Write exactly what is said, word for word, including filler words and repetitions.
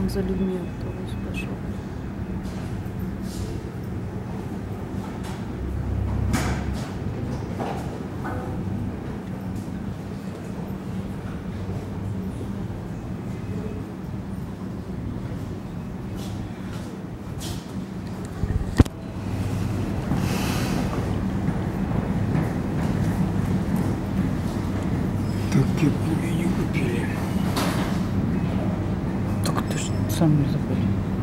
он за людьми автобус пошел. Так кепку мне не купили. Так ты ж сам не заходи.